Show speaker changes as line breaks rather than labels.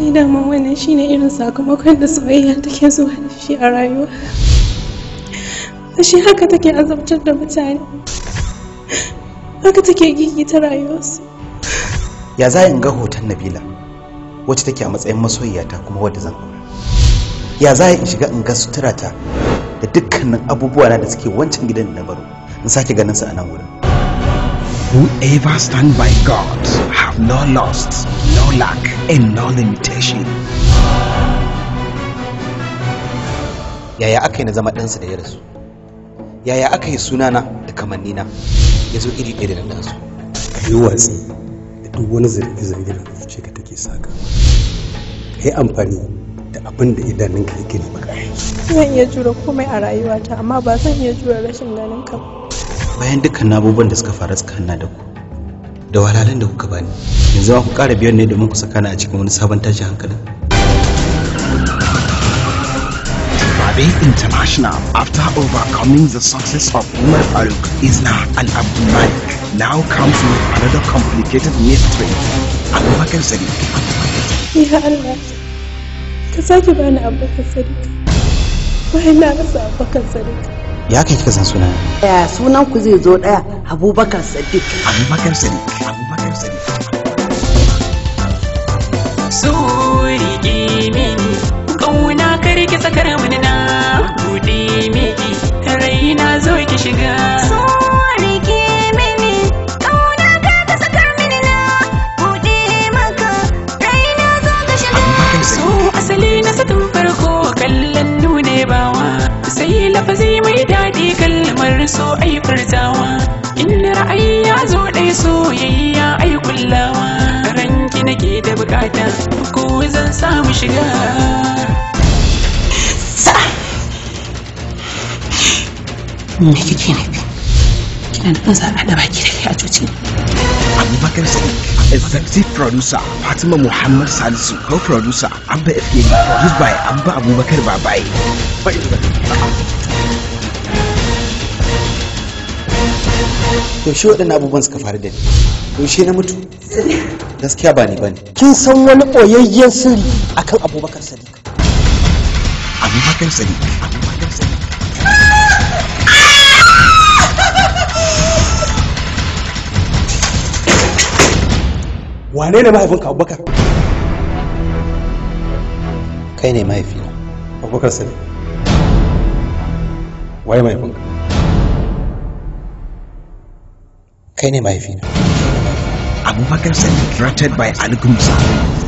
Shi daman wannan shine irin sakamakon da soyayya take zuwa da shi a rayuwa. Shi haka take azabtar da mutane. Haka take gigita rayuwarsu.
Ya za in ga hoton Nabila wacce take a matsayin masoyiyata kuma wadda zan aura? Ya za in shiga in ga suturata da dukkanin abubuwa na da suke wancan gidan da na baro in sake ganin su a nan wurin?
Whoever stand by God have no loss, no lack, and no limitation.
Yaya aka yi na zama ɗansa da ya rasu? Yaya aka yi sunana da kamannina ya zo iri ɗaya da nan ɗansu?
Ka yi watsi da duk wani zargi-zargi da zuciya ka take saka. Ka yi amfani da abin da idanunka yake ne maka.
Zan iya jure komai a rayuwata amma ba zan iya jure rashin ganin ka.
Bayan dukkan abubuwan da suka faru tsakanin da ku da wahalhalun da kuka bani, yanzu ku ƙara biyan ne domin ku saka ni a cikin wani sabon tashin hankalin.
Babe International, after overcoming the success of Umar Farooq, Isna and Abdul Malik, now comes with another complicated mystery. Abubakar Sadiq.
Ya Allah, ka sake bani Abubakar Sadiq. Bayan na rasa Abubakar Sadiq.
Ya kai kika san sunana?
Ya sunan ku zai zo daya, Abubakar Sadiq.
Abubakar Sadiq. Abubakar Sadiq.
Suri mini, kauna kare ki sakar mini na bude miki, raina zo ki shiga. Suri mini, kauna kare ki sakar mini na bude maka, raina zo ka shiga. So asali na satun farko kallon nune bawa, sai lafazi mai daɗi kalmar so ai furtawa. In ra'ayi ya zo ɗaya soyayya ai kullawa, ranki nake da bukata ko zan samu shiga.
Me kike nufi? Kina nufin za a haɗa baki da kai a coci?
Abubakar Sadiq, executive producer Fatima Muhammad Salisu, co-producer Abba FK, produced by Abba Abubakar Babai.
Yaushe waɗannan abubuwan suka faru da ni? Yaushe na mutu? Gaskiya ba ni bane.
Kin san wani ɓoyayyen sirri akan Abubakar Sadiq?
Abubakar Sadiq. Abubakar Sadiq.
Wane ne mahaifinka Abubakar?
Kai ne mahaifina.
Abubakar Sadiq. Waye mahaifinka?
Kai ne mahaifina.
Abubakar Sadiq, directed by Ali Gumsa.